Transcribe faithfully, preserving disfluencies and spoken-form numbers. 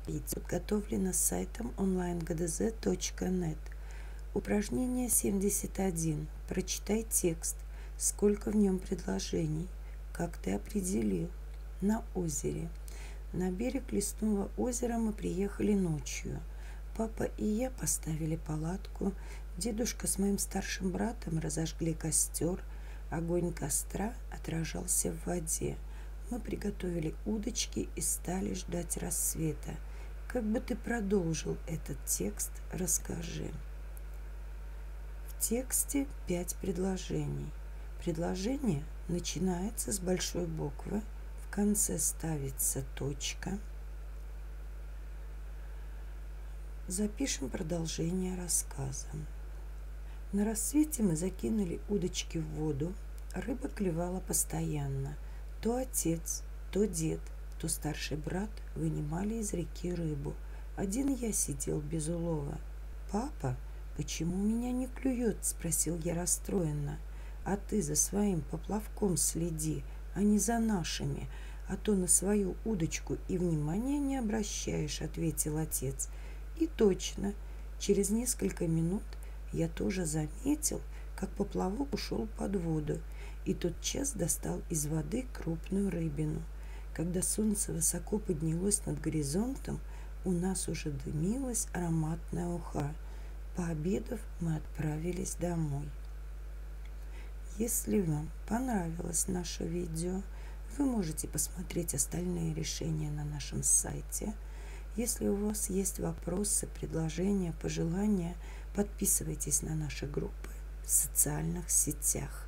Подготовлено сайтом онлайн гэ дэ зэ точка нет. Упражнение семьдесят один. Прочитай текст. Сколько в нем предложений? Как ты определил? На озере. На берег лесного озера мы приехали ночью. Папа и я поставили палатку. Дедушка с моим старшим братом разожгли костер. Огонь костра отражался в воде. Мы приготовили удочки и стали ждать рассвета. Как бы ты продолжил этот текст, расскажи. В тексте пять предложений. Предложение начинается с большой буквы, в конце ставится точка. Запишем продолжение рассказа. На рассвете мы закинули удочки в воду. Рыба клевала постоянно. То отец, то дед, то старший брат вынимали из реки рыбу. Один я сидел без улова. «Папа, почему меня не клюет?» – спросил я расстроенно. «А ты за своим поплавком следи, а не за нашими, а то на свою удочку и внимания не обращаешь», – ответил отец. И точно, через несколько минут я тоже заметил, как поплавок ушел под воду, и тотчас достал из воды крупную рыбину. Когда солнце высоко поднялось над горизонтом, у нас уже дымилась ароматная уха. Пообедав, мы отправились домой. Если вам понравилось наше видео, вы можете посмотреть остальные решения на нашем сайте. Если у вас есть вопросы, предложения, пожелания, подписывайтесь на наши группы в социальных сетях.